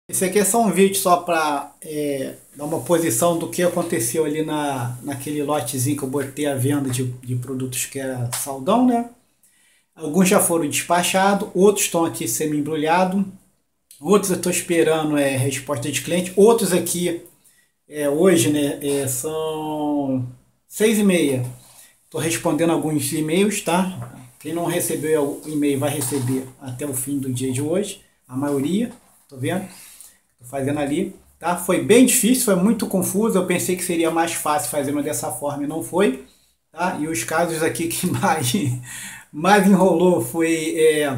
Esse aqui é só um vídeo só para dar uma posição do que aconteceu ali naquele lotezinho que eu botei à venda de produtos que era saldão, né? Alguns já foram despachados, outros estão aqui semi-embrulhados, outros eu estou esperando resposta de cliente, outros aqui hoje, né, são 6h30. Estou respondendo alguns e-mails, tá? Quem não recebeu o e-mail vai receber até o fim do dia de hoje, a maioria, tô vendo? Tô fazendo ali, tá? Foi bem difícil, foi muito confuso. Eu pensei que seria mais fácil fazendo dessa forma e não foi, tá? E os casos aqui que mais enrolou foi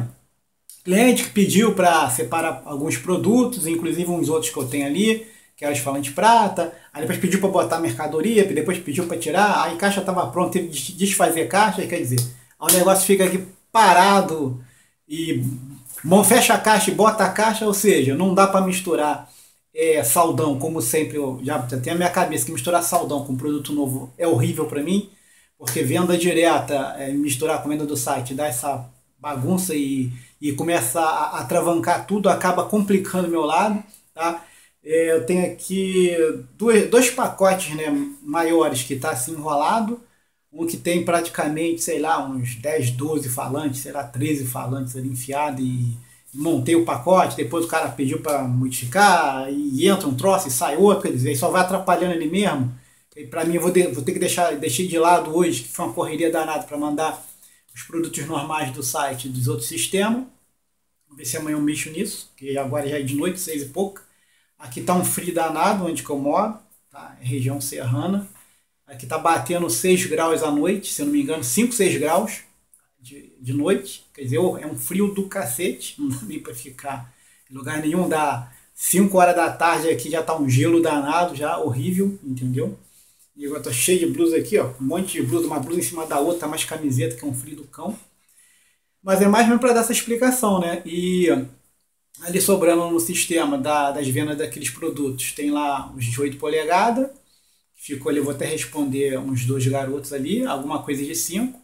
cliente que pediu para separar alguns produtos, inclusive uns outros que eu tenho ali, que era os falantes prata. Aí depois pediu para botar mercadoria, depois pediu para tirar. Aí a caixa estava pronta, teve que desfazer caixa. Quer dizer, o negócio fica aqui parado e fecha a caixa e bota a caixa, ou seja, não dá para misturar saldão, como sempre. Eu já tenho a minha cabeça que misturar saldão com produto novo é horrível para mim, porque venda direta, misturar com venda do site, dá essa bagunça e começa a travancar tudo, acaba complicando o meu lado, tá? Eu tenho aqui dois pacotes, né, maiores que está assim enrolado, um que tem praticamente, sei lá, uns 10 12 falantes, sei lá, 13 falantes ali enfiado e montei o pacote, depois o cara pediu para modificar e entra um troço e sai outro, quer dizer, só vai atrapalhando ele mesmo. E para mim eu vou ter que deixei de lado hoje, que foi uma correria danada para mandar os produtos normais do site dos outros sistemas. Vamos ver se amanhã eu mexo nisso, que agora já é de noite, 6 e pouca. Aqui tá um frio danado onde que eu moro, tá? É região serrana. Aqui tá batendo 6 graus à noite, se eu não me engano, 5 6 graus de noite. Quer dizer, é um frio do cacete, não dá nem para ficar em lugar nenhum. Dá 5 horas da tarde aqui, já tá um gelo danado, já horrível, entendeu? E agora tô cheio de blusa aqui, ó, um monte de blusa, uma blusa em cima da outra, mais camiseta, que é um frio do cão. Mas é mais mesmo para dar essa explicação, né? E ali sobrando no sistema das vendas daqueles produtos, tem lá os de 8 polegadas, ficou ali, eu vou até responder uns dois garotos ali, alguma coisa de 5.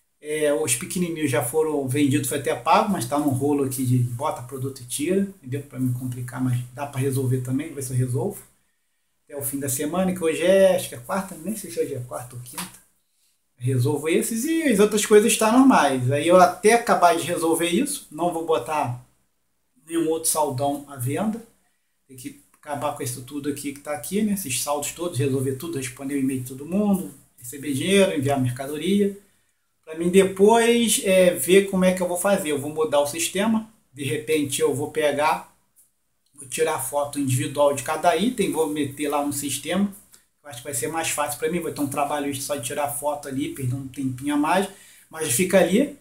Os pequenininhos já foram vendidos, foi até pago, mas está num rolo aqui de bota produto e tira, entendeu? Para me complicar, mas dá para resolver também, ver se eu resolvo. Até o fim da semana, que hoje acho que é quarta, nem sei se hoje é quarta ou quinta. Resolvo esses e as outras coisas estão normais. Aí eu até acabar de resolver isso, não vou botar nenhum outro saldão à venda. Tem que acabar com isso tudo aqui que está aqui, né? Esses saldos todos, resolver tudo, responder o e-mail de todo mundo, receber dinheiro, enviar mercadoria. Para mim depois ver como é que eu vou fazer. Eu vou mudar o sistema. De repente eu vou pegar, vou tirar foto individual de cada item, vou meter lá no sistema. Eu acho que vai ser mais fácil para mim. Vai ter um trabalho só de tirar foto ali, perder um tempinho a mais, mas fica ali.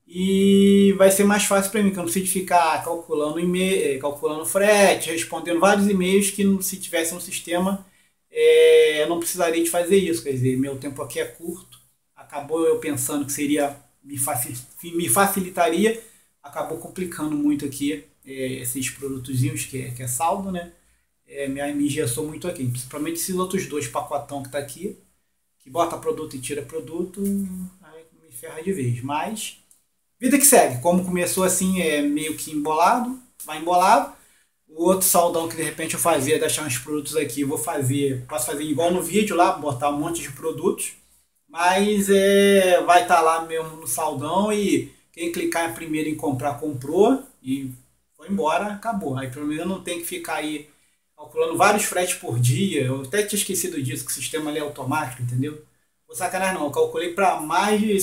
E vai ser mais fácil para mim, que eu não preciso ficar calculando e-mail, calculando frete, respondendo vários e-mails que se tivesse no sistema eu não precisaria de fazer isso. Quer dizer, meu tempo aqui é curto. Acabou eu pensando que seria me facilitaria, acabou complicando muito aqui esses produtozinhos que é saldo, né? Me engessou muito aqui, principalmente esses outros dois pacotão que tá aqui, que bota produto e tira produto, aí me ferra de vez. Mas vida que segue, como começou assim, meio que embolado, vai embolado. O outro saldão que de repente eu fazia, deixar uns produtos aqui, eu vou fazer, posso fazer igual no vídeo lá, botar um monte de produtos, mas vai estar lá mesmo no saldão e quem clicar primeiro em comprar, comprou e foi embora, acabou. Aí pelo menos eu não tem que ficar aí calculando vários fretes por dia. Eu até tinha esquecido disso, que o sistema ali é automático, entendeu? Vou sacanagem não, eu calculei para mais de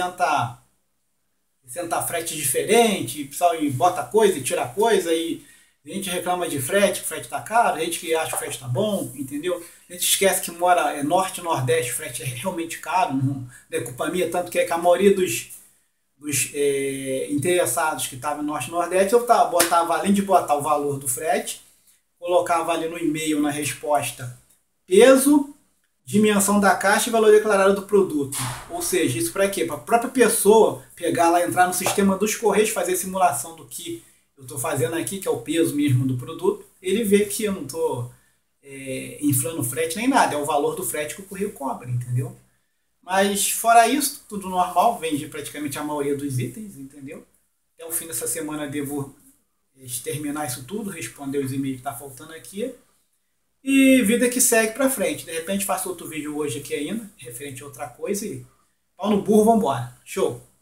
60 fretes diferentes, o pessoal bota coisa e tira coisa, e a gente reclama de frete, que o frete tá caro, a gente que acha que o frete tá bom, entendeu? A gente esquece que mora norte e nordeste, o frete é realmente caro, não é culpa minha, tanto que a maioria dos interessados que estavam no norte e nordeste, eu botava, além de botar o valor do frete, colocava ali no e-mail, na resposta, peso, dimensão da caixa e valor declarado do produto. Ou seja, isso para quê? Para a própria pessoa pegar lá, entrar no sistema dos Correios, fazer a simulação do que eu estou fazendo aqui, que é o peso mesmo do produto, ele vê que eu não estou inflando frete nem nada, é o valor do frete que o Correio cobra, entendeu? Mas fora isso, tudo normal, vendi praticamente a maioria dos itens, entendeu? Até o fim dessa semana devo exterminar isso tudo, responder os e-mails que tá faltando aqui. E vida que segue pra frente. De repente faço outro vídeo hoje aqui ainda, referente a outra coisa e pau no burro, vambora. Show!